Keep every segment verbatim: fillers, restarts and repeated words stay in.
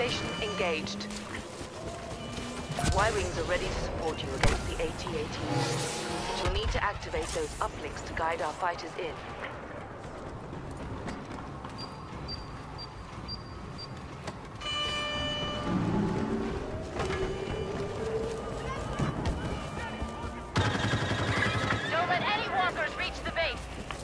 station engaged. Y-Wings are ready to support you against the A T A Ts. But you'll need to activate those uplinks to guide our fighters in. Don't let any walkers reach the base.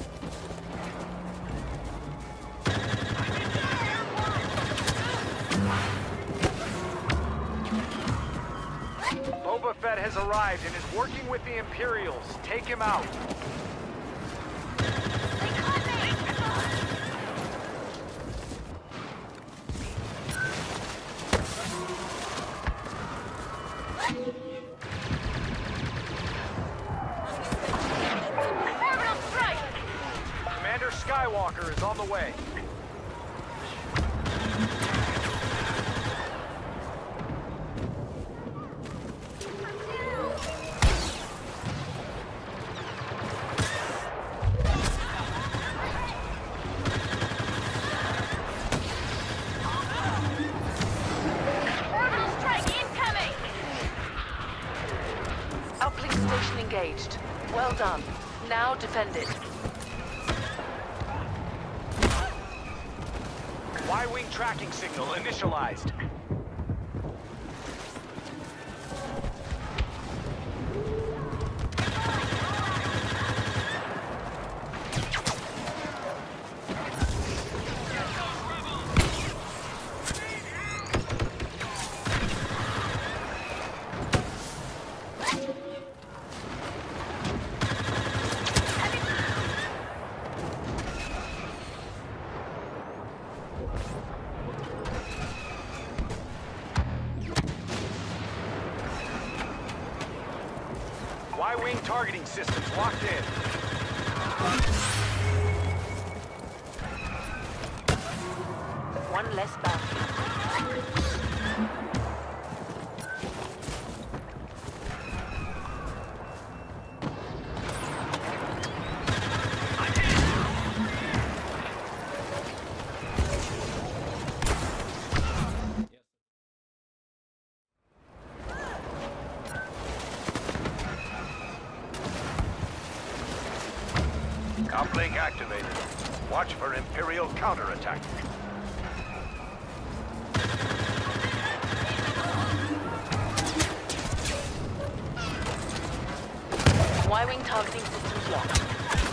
Boba Fett has arrived and is working with the Imperials. Take him out. Orbital strike! Commander Skywalker is on the way. Orbital strike incoming! Uplink station engaged. Well done. Now defend it. Y-Wing tracking signal initialized. Y-Wing targeting systems locked in. One less bounty. Uplink activated. Watch for Imperial counterattack. Y-Wing targeting systems locked.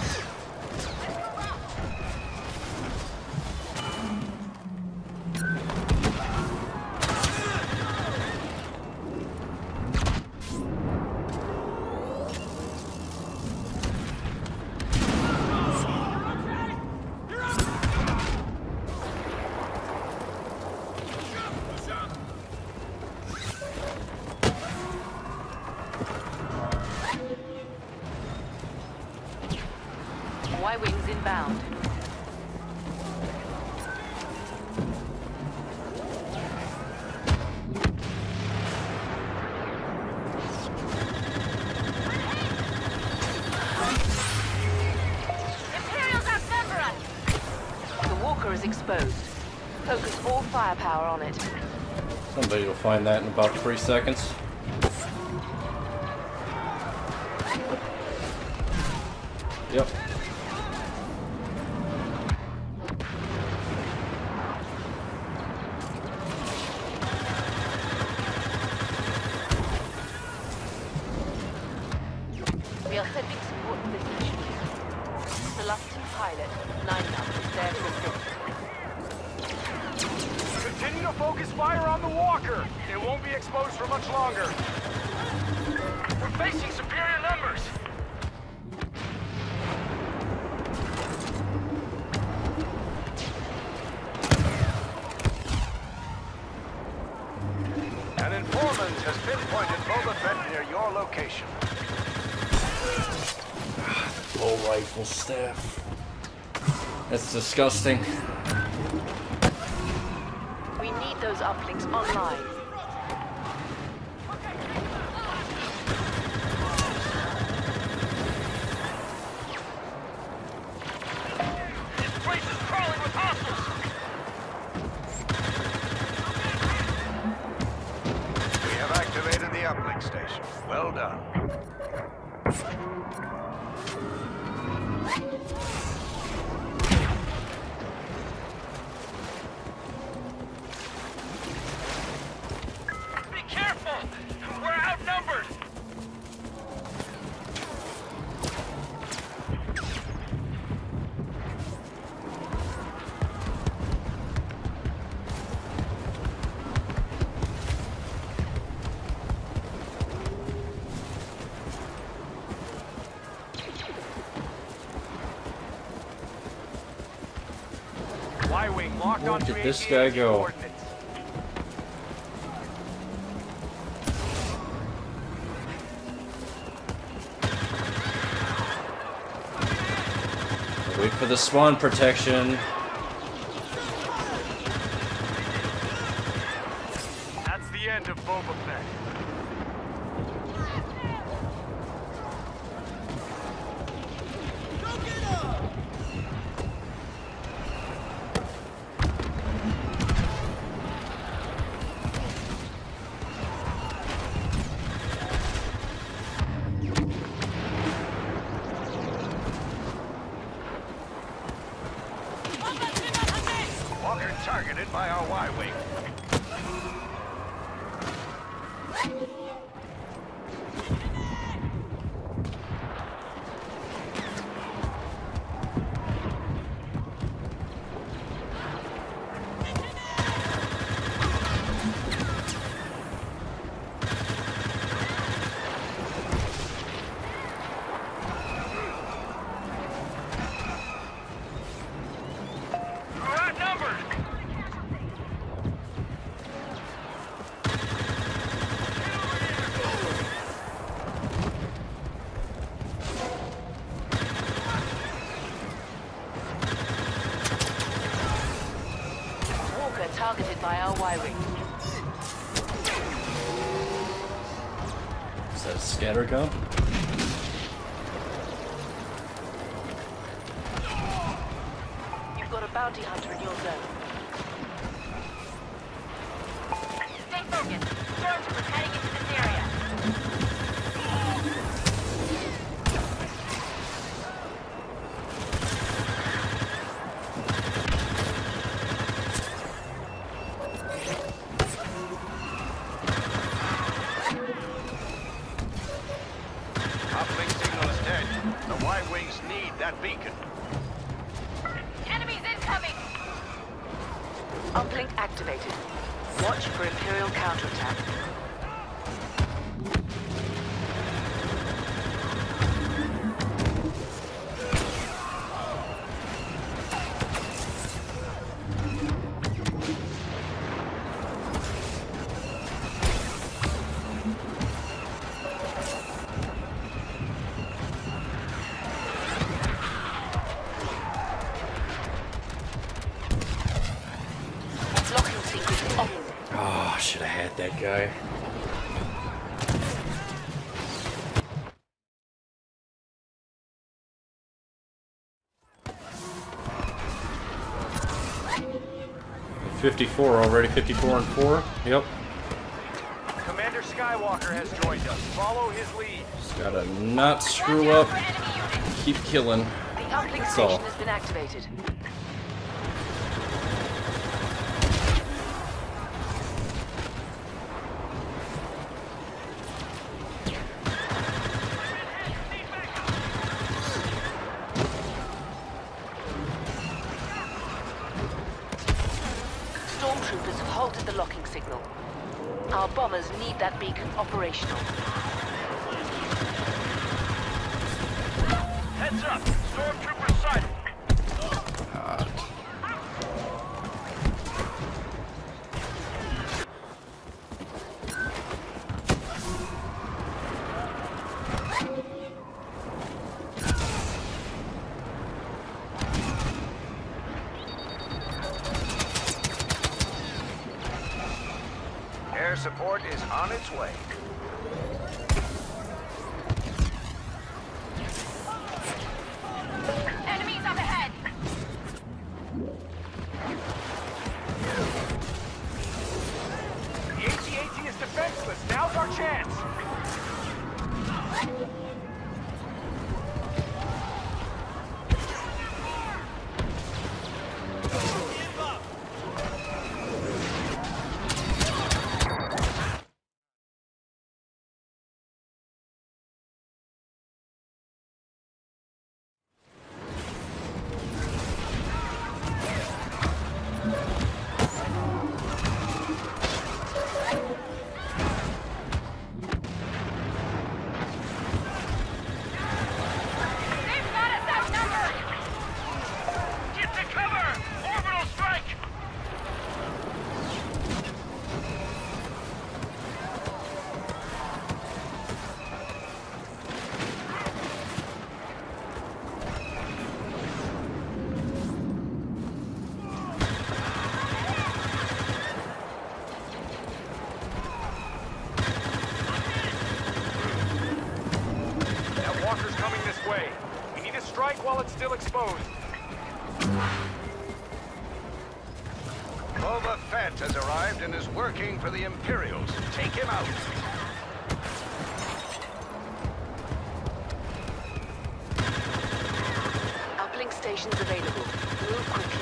Y-Wings inbound. Imperials outnumber us! The walker is exposed. Focus all firepower on it. Somebody will find that in about three seconds. Yep. We are sending support to this mission. Reluctant pilot, nine numbers there to assist. Continue to focus fire on the walker. It won't be exposed for much longer. We're facing superior numbers. An informant has pinpointed Boba Fett near your location. Low rifle staff. That's disgusting. We need those uplinks online. This place is crawling with hostiles. Well done. Be careful! We're outnumbered! Y-wing locked Where on did this guy go? coordinates. Wait for the spawn protection. That's the end of Boba Fett. Walker targeted by our Y-wing. We're outnumbered! Walker targeted by our Y-wing. Is that a scatter gun? You've got a bounty hunter in your zone. Stay focused. Stormtroopers heading into this area. Uplink signal is dead. The Y-wings need that beacon. Enemies incoming! Uplink activated. Watch for Imperial counterattack. Locking sequence off. Oh, I should have had that guy. fifty-four already, fifty-four and four. Yep. Commander Skywalker has joined us. Follow his lead. Just gotta not screw Watch out up. for enemy units. Keep killing. The uplink That's all. station has been activated. Stormtroopers have halted the locking signal. Our bombers need that beacon operational. Heads up! Stormtrooper sighted! God. Air support is on its way. Enemies up ahead! The A T A T is defenseless. Now's our chance. exposed. Boba Fett has arrived and is working for the Imperials. Take him out. Uplink stations available. Move quickly.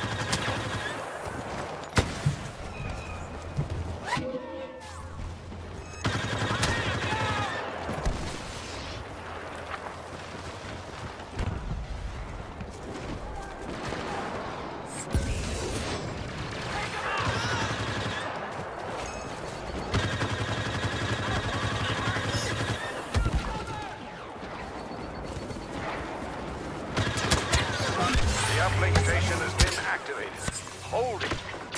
The uplink station has been activated. Hold it.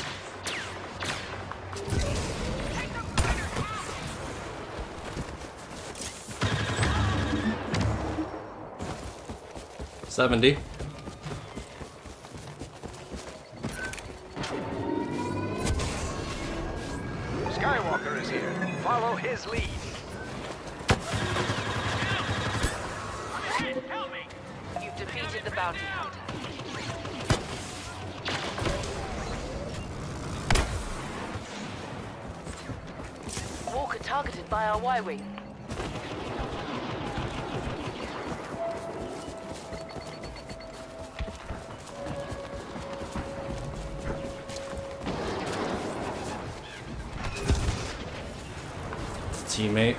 Seventy. Skywalker is here. Follow his lead. You've defeated the bounty hunter. Walker targeted by our Y-Wing. Teammate.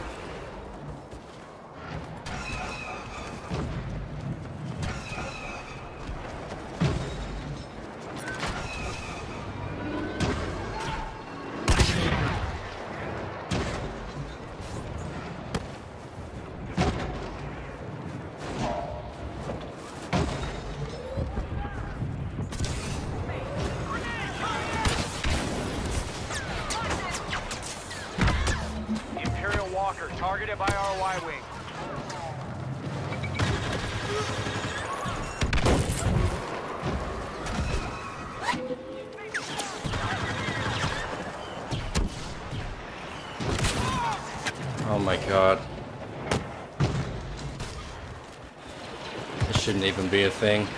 Imperial Walker targeted by our Y-Wing. Oh my god. This shouldn't even be a thing.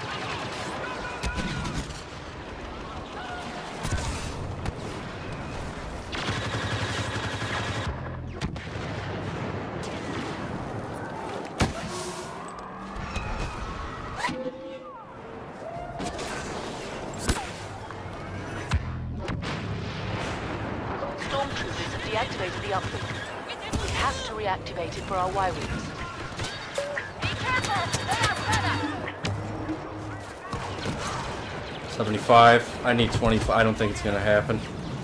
Stormtroopers have deactivated the uplink. We have to reactivate it for our Y-Wings. Be careful! They are better! seventy-five. I need twenty-five. I don't think it's gonna happen.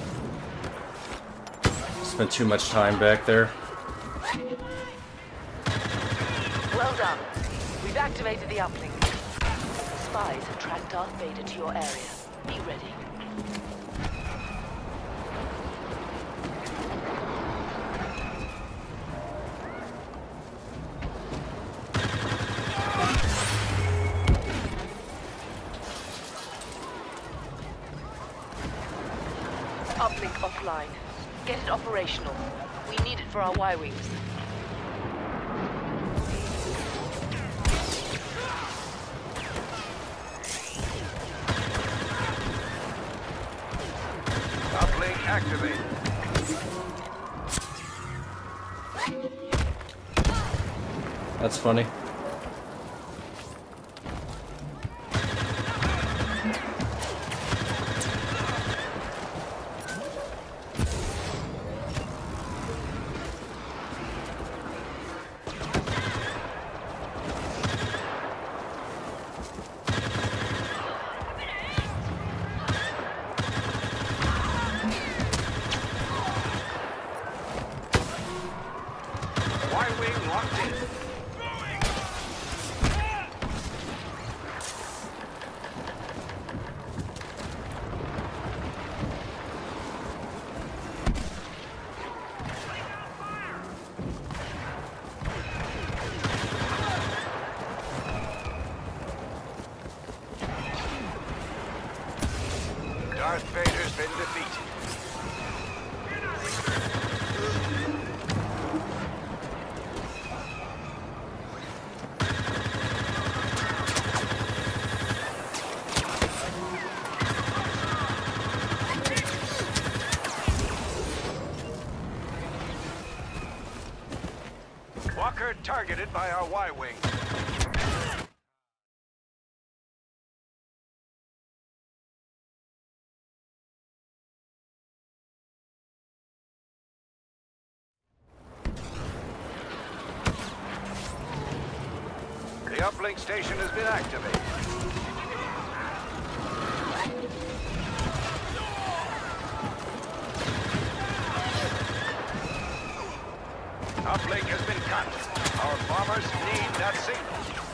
Spent too much time back there. Well done. We've activated the uplink. Spies have tracked Darth Vader to your area. Be ready. Uplink offline. Get it operational. We need it for our Y-Wings. Uplink activated. That's funny. Y-Wing locked in. Darth Vader's been defeated. targeted by our Y-Wing. The uplink station has been activated. Uplink has been cut. Our bombers need that signal.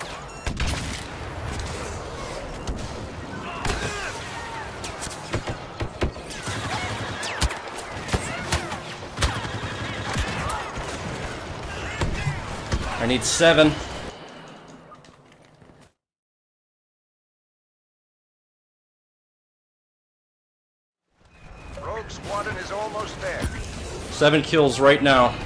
I need seven. Rogue Squadron is almost there. Seven kills right now.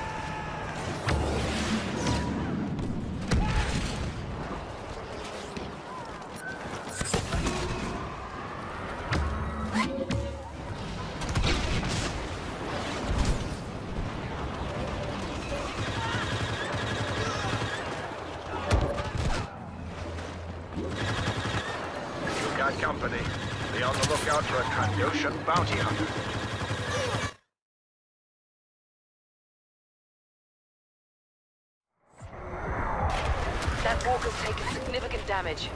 You've got company. Be on the lookout for a Kandoshan bounty hunter. That walker's taken significant damage.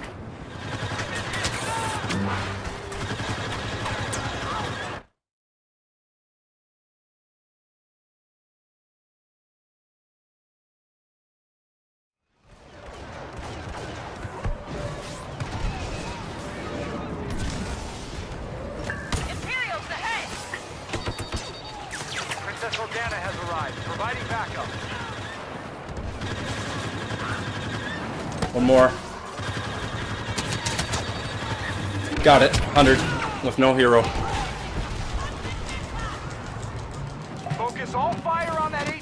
Imperials ahead! Princess Organa has arrived, providing backup. One more. Got it. one hundred with no hero. Focus all fire on that